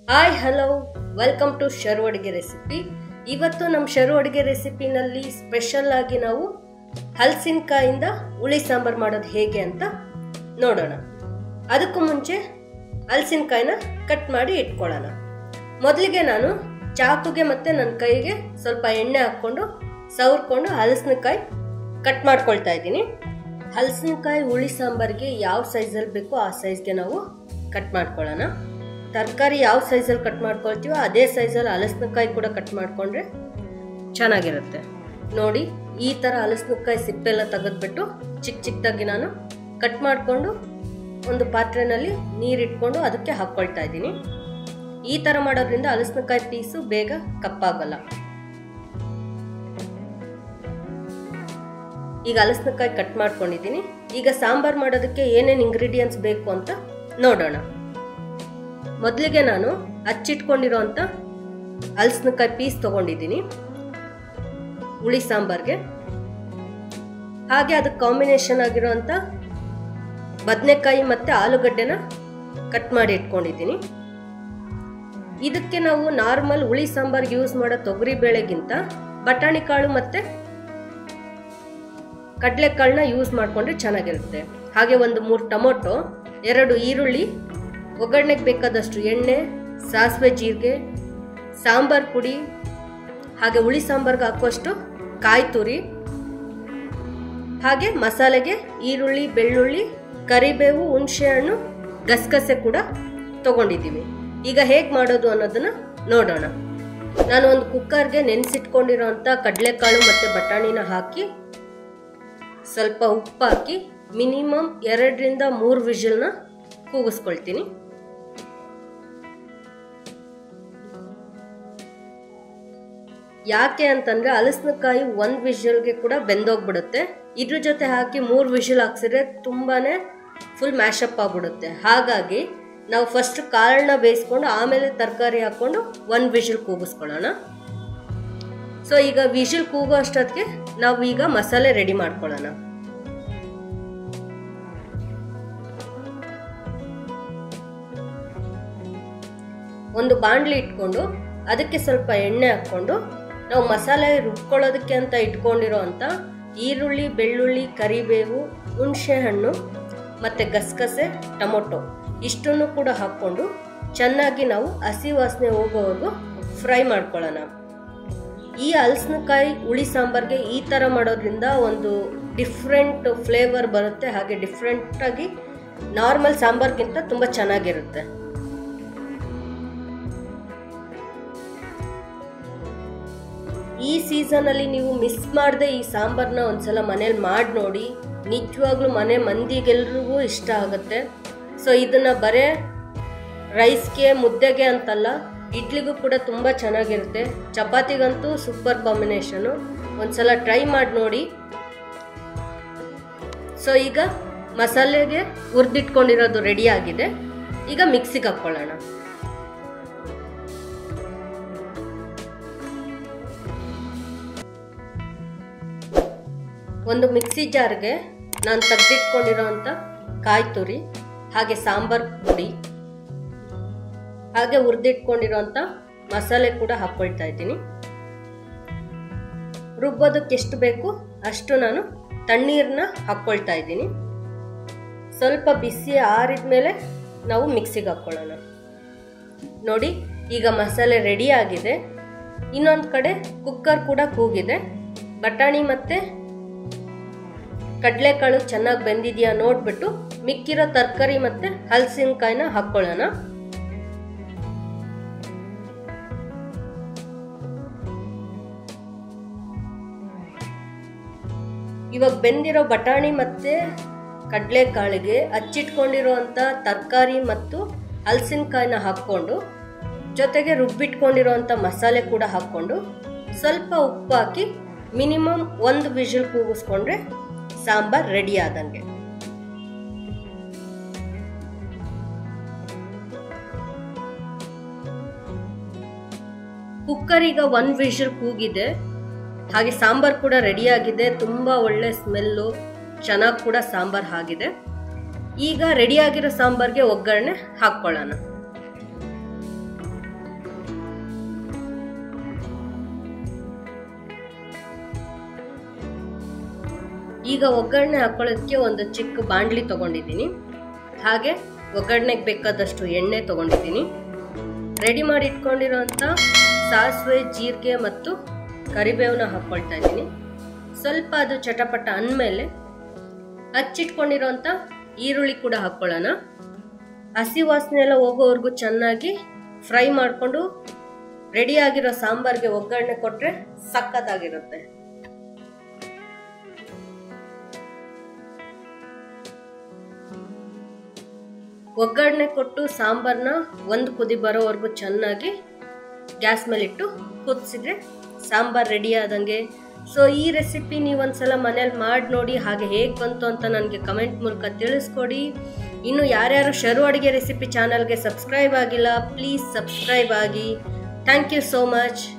Hi hello welcome to Sharu ಅಡುಗೆ recipe. ಇವತ್ತು ನಮ್ಮ ಶರು ಅಡುಗೆ ರೆಸಿಪಿನಲ್ಲಿ ಸ್ಪೆಷಲ್ ಆಗಿ ನಾವು ಹಲಸಿನಕಾಯಿಂದ ಹುಳಿ ಸಾಂಬಾರು ಮಾಡೋದು ಹೇಗೆ ಅಂತ ನೋಡೋಣ. ಅದಕ್ಕೂ ಮುಂಚೆ ಹಲಸಿನಕಾಯಿನ ಕಟ್ ಮಾಡಿ ಇಟ್ಕೊಳ್ಳೋಣ. ಮೊದಲಿಗೆ ನಾನು ಚಾಕುಗೆ ಮತ್ತು ನನ್ನ ಕೈಗೆ ಸ್ವಲ್ಪ ಎಣ್ಣೆ ಹಾಕ್ಕೊಂಡು ಸವರ್ಕೊಂಡು ಹಲಸಿನಕಾಯಿ ಕಟ್ ಮಾಡ್ಕೊಳ್ತಾ ಇದ್ದೀನಿ. ಹಲಸಿನಕಾಯಿ ಹುಳಿ ಸಾಂಬಾರಿಗೆ ಯಾವ ಸೈಜಲ್ಲಿ ಬೇಕೋ ಆ ಸೈಜ್ಗೆ ನಾವು ಕಟ್ ಮಾಡ್ಕೊಳ್ಳೋಣ. ತರಕಾರಿ ಯಾವ ಸೈಜಲ್ಲಿ ಕಟ್ ಮಾಡ್ಕೊಳ್ತೀವೋ ಅದೇ ಸೈಜಲ್ಲಿ ಹಲಸಿನಕಾಯಿ ಕೂಡ ಕಟ್ ಮಾಡಿಕೊಂಡ್ರೆ ಚೆನ್ನಾಗಿರುತ್ತೆ. ನೋಡಿ, ಈ ಥರ ಹಲಸಿನಕಾಯಿ ಸಿಪ್ಪೆಲ್ಲ ತೆಗೆದ್ಬಿಟ್ಟು ಚಿಕ್ಕ ಚಿಕ್ಕದಾಗಿ ನಾನು ಕಟ್ ಮಾಡಿಕೊಂಡು ಒಂದು ಪಾತ್ರೆಯಲ್ಲಿ ನೀರಿಟ್ಕೊಂಡು ಅದಕ್ಕೆ ಹಾಕ್ಕೊಳ್ತಾ ಇದ್ದೀನಿ. ಈ ಥರ ಮಾಡೋದ್ರಿಂದ ಹಲಸಿನಕಾಯಿ ಪೀಸು ಬೇಗ ಕಪ್ಪಾಗಲ್ಲ. ಈಗ ಹಲಸಿನಕಾಯಿ ಕಟ್ ಮಾಡ್ಕೊಂಡಿದ್ದೀನಿ. ಈಗ ಸಾಂಬಾರು ಮಾಡೋದಕ್ಕೆ ಏನೇನು ಇಂಗ್ರೀಡಿಯೆಂಟ್ಸ್ ಬೇಕು ಅಂತ ನೋಡೋಣ. ಮೊದಲಿಗೆ ನಾನು ಹಚ್ಚಿಟ್ಕೊಂಡಿರೋಂಥ ಹಲಸಿನಕಾಯಿ ಪೀಸ್ ತೊಗೊಂಡಿದ್ದೀನಿ ಹುಳಿ ಸಾಂಬಾರ್ಗೆ. ಹಾಗೆ ಅದಕ್ಕೆ ಕಾಂಬಿನೇಷನ್ ಆಗಿರೋಂಥ ಬದನೆಕಾಯಿ ಮತ್ತು ಆಲೂಗಡ್ಡೆನ ಕಟ್ ಮಾಡಿ ಇಟ್ಕೊಂಡಿದ್ದೀನಿ. ಇದಕ್ಕೆ ನಾವು ನಾರ್ಮಲ್ ಹುಳಿ ಸಾಂಬಾರ್ಗೆ ಯೂಸ್ ಮಾಡೋ ತೊಗರಿ ಬೇಳೆಗಿಂತ ಬಟಾಣಿ ಕಾಳು ಮತ್ತು ಕಡಲೆಕಾಳನ್ನ ಯೂಸ್ ಮಾಡಿಕೊಂಡ್ರೆ ಚೆನ್ನಾಗಿರುತ್ತೆ. ಹಾಗೆ ಒಂದು 3 ಟೊಮೊಟೊ, 2 ಈರುಳ್ಳಿ, ಒಗ್ಗರಣೆಗೆ ಬೇಕಾದಷ್ಟು ಎಣ್ಣೆ, ಸಾಸಿವೆ, ಜೀರಿಗೆ, ಸಾಂಬಾರ್ ಪುಡಿ, ಹಾಗೆ ಹುಳಿ ಸಾಂಬಾರ್ಗೆ ಹಾಕುವಷ್ಟು ಕಾಯಿ ತುರಿ, ಹಾಗೆ ಮಸಾಲೆಗೆ ಈರುಳ್ಳಿ, ಬೆಳ್ಳುಳ್ಳಿ, ಕರಿಬೇವು, ಹುಣಸೆಹಣ್ಣು, ಗಸಗಸೆ ಕೂಡ ತಗೊಂಡಿದ್ದೀವಿ. ಈಗ ಹೇಗೆ ಮಾಡೋದು ಅನ್ನೋದನ್ನ ನೋಡೋಣ. ನಾನು ಒಂದು ಕುಕ್ಕರ್ಗೆ ನೆನೆಸಿಟ್ಕೊಂಡಿರೋಂಥ ಕಡಲೆಕಾಳು ಮತ್ತು ಬಟಾಣಿನ ಹಾಕಿ ಸ್ವಲ್ಪ ಉಪ್ಪು ಹಾಕಿ ಮಿನಿಮಮ್ 2 ರಿಂದ 3 ವಿಷಲ್ನ ಕೂಗಿಸ್ಕೊಳ್ತೀನಿ. ಯಾಕೆ ಅಂತಂದ್ರೆ ಹಲಸಿನಕಾಯಿ 1 ವಿಷಲ್ಗೆ ಕೂಡ ಬೆಂದೋಗ್ಬಿಡುತ್ತೆ. ಇದ್ರ ಜೊತೆ ಹಾಕಿ 3 ವಿಷಲ್ ಹಾಕ್ಸಿದ್ರೆ ತುಂಬಾನೇ ಫುಲ್ ಮ್ಯಾಶಪ್ ಆಗ್ಬಿಡುತ್ತೆ. ಹಾಗಾಗಿ ನಾವು ಫಸ್ಟ್ ಕಾಳನ್ನ ಬೇಯಿಸ್ಕೊಂಡು ಆಮೇಲೆ ತರಕಾರಿ ಹಾಕ್ಕೊಂಡು 1 ವಿಷಲ್ ಕೂಗಿಸ್ಕೊಳ್ಳೋಣ. ಸೊ ಈಗ ವಿಷಲ್ ಕೂಗೋ ಅಷ್ಟೊತ್ತಿಗೆ ನಾವು ಈಗ ಮಸಾಲೆ ರೆಡಿ ಮಾಡ್ಕೊಳ್ಳೋಣ. ಒಂದು ಬಾಣಲಿ ಇಟ್ಕೊಂಡು ಅದಕ್ಕೆ ಸ್ವಲ್ಪ ಎಣ್ಣೆ ಹಾಕ್ಕೊಂಡು ನಾವು ಮಸಾಲೆ ರುಬ್ಕೊಳ್ಳೋದಕ್ಕೆ ಅಂತ ಇಟ್ಕೊಂಡಿರೋ ಅಂಥ ಈರುಳ್ಳಿ, ಬೆಳ್ಳುಳ್ಳಿ, ಕರಿಬೇವು, ಹುಣಸೆ ಹಣ್ಣು ಮತ್ತು ಗಸಗಸೆ, ಟೊಮೊಟೊ ಇಷ್ಟನ್ನು ಕೂಡ ಹಾಕ್ಕೊಂಡು ಚೆನ್ನಾಗಿ ನಾವು ಹಸಿ ವಾಸನೆ ಹೋಗೋವರೆಗೂ ಫ್ರೈ ಮಾಡ್ಕೊಳ್ಳೋಣ. ಈ ಹಲಸಿನಕಾಯಿ ಹುಳಿ ಸಾಂಬಾರ್ಗೆ ಈ ಥರ ಮಾಡೋದ್ರಿಂದ ಒಂದು ಡಿಫ್ರೆಂಟ್ ಫ್ಲೇವರ್ ಬರುತ್ತೆ. ಹಾಗೆ ಡಿಫ್ರೆಂಟಾಗಿ ನಾರ್ಮಲ್ ಸಾಂಬಾರ್ಗಿಂತ ತುಂಬ ಚೆನ್ನಾಗಿರುತ್ತೆ. ಈ ಸೀಸನಲ್ಲಿ ನೀವು ಮಿಸ್ ಮಾಡದೆ ಈ ಸಾಂಬಾರನ್ನ ಒಂದ್ಸಲ ಮನೇಲಿ ಮಾಡಿ ನೋಡಿ. ನಿಜವಾಗ್ಲೂ ಮನೆ ಮಂದಿಗೆಲ್ರಿಗೂ ಇಷ್ಟ ಆಗುತ್ತೆ. ಸೊ ಇದನ್ನು ಬರೇ ರೈಸ್ಗೆ, ಮುದ್ದೆಗೆ ಅಂತಲ್ಲ, ಇಡ್ಲಿಗೂ ಕೂಡ ತುಂಬ ಚೆನ್ನಾಗಿರುತ್ತೆ. ಚಪಾತಿಗಂತೂ ಸೂಪರ್ ಕಾಂಬಿನೇಷನು. ಒಂದ್ಸಲ ಟ್ರೈ ಮಾಡಿ ನೋಡಿ. ಸೊ ಈಗ ಮಸಾಲೆಗೆ ಹುರಿದಿಟ್ಕೊಂಡಿರೋದು ರೆಡಿ ಆಗಿದೆ. ಈಗ ಮಿಕ್ಸಿಗೆ ಹಾಕ್ಕೊಳ್ಳೋಣ. ಒಂದು ಮಿಕ್ಸಿ ಜಾರ್ಗೆ ನಾನು ತೆಗೆದಿಟ್ಕೊಂಡಿರೋಂಥ ಕಾಯಿ ತುರಿ, ಹಾಗೆ ಸಾಂಬಾರ್ ಪುಡಿ, ಹಾಗೆ ಹುರಿದಿಟ್ಕೊಂಡಿರೋಂಥ ಮಸಾಲೆ ಕೂಡ ಹಾಕ್ಕೊಳ್ತಾ ಇದ್ದೀನಿ. ರುಬ್ಬೋದಕ್ಕೆ ಎಷ್ಟು ಬೇಕು ಅಷ್ಟು ನಾನು ತಣ್ಣೀರನ್ನ ಹಾಕ್ಕೊಳ್ತಾ ಇದ್ದೀನಿ. ಸ್ವಲ್ಪ ಬಿಸಿ ಆರಿದ ಮೇಲೆ ನಾವು ಮಿಕ್ಸಿಗೆ ಹಾಕ್ಕೊಳ್ಳೋಣ. ನೋಡಿ, ಈಗ ಮಸಾಲೆ ರೆಡಿ ಆಗಿದೆ. ಇನ್ನೊಂದು ಕಡೆ ಕುಕ್ಕರ್ ಕೂಡ ಕೂಗಿದೆ. ಬಟಾಣಿ ಮತ್ತು ಕಡಲೆಕಾಳು ಚೆನ್ನಾಗಿ ಬೆಂದಿದೆಯಾ ನೋಡ್ಬಿಟ್ಟು ಮಿಕ್ಕಿರೋ ತರಕಾರಿ ಮತ್ತು ಹಲಸಿನಕಾಯಿನ ಹಾಕ್ಕೊಳ್ಳೋಣ. ಇವಾಗ ಬೆಂದಿರೋ ಬಟಾಣಿ ಮತ್ತು ಕಡಲೆಕಾಳಿಗೆ ಹಚ್ಚಿಟ್ಕೊಂಡಿರೋಂಥ ತರಕಾರಿ ಮತ್ತು ಹಲಸಿನಕಾಯಿನ ಹಾಕ್ಕೊಂಡು ಜೊತೆಗೆ ರುಬ್ಬಿಟ್ಕೊಂಡಿರೋಂಥ ಮಸಾಲೆ ಕೂಡ ಹಾಕ್ಕೊಂಡು ಸ್ವಲ್ಪ ಉಪ್ಪು ಹಾಕಿ ಮಿನಿಮಮ್ 1 ವಿಷಲ್ ಕೂಗಿಸ್ಕೊಂಡ್ರೆ ಸಾಂಬಾರ್ ರೆಡಿ ಆದಂಗೆ. ಕುಕ್ಕರ್ ಈಗ 1 ವಿಷಲ್ ಕೂಗಿದೆ. ಹಾಗೆ ಸಾಂಬಾರ್ ಕೂಡ ರೆಡಿ ಆಗಿದೆ. ತುಂಬ ಒಳ್ಳೆ ಸ್ಮೆಲ್ಲು, ಚೆನ್ನಾಗಿ ಕೂಡ ಸಾಂಬಾರ್ ಆಗಿದೆ. ಈಗ ರೆಡಿಯಾಗಿರೋ ಸಾಂಬಾರ್ಗೆ ಒಗ್ಗರಣೆ ಹಾಕ್ಕೊಳ್ಳೋಣ. ಈಗ ಒಗ್ಗರಣೆ ಹಾಕೊಳ್ಳೋದಕ್ಕೆ ಒಂದು ಚಿಕ್ಕ ಬಾಂಡ್ಲಿ ತೊಗೊಂಡಿದ್ದೀನಿ. ಹಾಗೆ ಒಗ್ಗರಣೆಗೆ ಬೇಕಾದಷ್ಟು ಎಣ್ಣೆ ತೊಗೊಂಡಿದ್ದೀನಿ. ರೆಡಿ ಮಾಡಿ ಇಟ್ಕೊಂಡಿರೋಂಥ ಸಾಸಿವೆ, ಜೀರಿಗೆ ಮತ್ತು ಕರಿಬೇವನ್ನ ಹಾಕ್ಕೊಳ್ತಾ ಇದ್ದೀನಿ. ಸ್ವಲ್ಪ ಅದು ಚಟಪಟ ಅಂದಮೇಲೆ ಹಚ್ಚಿಟ್ಕೊಂಡಿರೋಂಥ ಈರುಳ್ಳಿ ಕೂಡ ಹಾಕ್ಕೊಳ್ಳೋಣ. ಹಸಿ ವಾಸನೆ ಎಲ್ಲ ಹೋಗೋವರೆಗೂ ಚೆನ್ನಾಗಿ ಫ್ರೈ ಮಾಡಿಕೊಂಡು ರೆಡಿಯಾಗಿರೋ ಸಾಂಬಾರ್ಗೆ ಒಗ್ಗರಣೆ ಕೊಟ್ಟರೆ ಸಖತ್ತಾಗಿರುತ್ತೆ. ಒಗ್ಗರಣೆ ಕೊಟ್ಟು ಸಾಂಬಾರನ್ನ ಒಂದು ಕುದಿ ಬರೋವರೆಗೂ ಚೆನ್ನಾಗಿ ಗ್ಯಾಸ್ ಮೇಲಿಟ್ಟು ಕುದಿಸಿದ್ರೆ ಸಾಂಬಾರ್ ರೆಡಿ ಆದಂಗೆ. ಸೊ ಈ ರೆಸಿಪಿ ನೀವು ಒಂದ್ಸಲ ಮನೇಲಿ ಮಾಡಿ ನೋಡಿ, ಹಾಗೆ ಹೇಗೆ ಬಂತು ಅಂತ ನನಗೆ ಕಮೆಂಟ್ ಮೂಲಕ ತಿಳಿಸ್ಕೊಡಿ. ಇನ್ನು ಯಾರ್ಯಾರು ಶರು ಅಡುಗೆ ರೆಸಿಪಿ ಚಾನಲ್ಗೆ ಸಬ್ಸ್ಕ್ರೈಬ್ ಆಗಿಲ್ಲ, ಪ್ಲೀಸ್ ಸಬ್ಸ್ಕ್ರೈಬ್ ಆಗಿ. Thank you so much.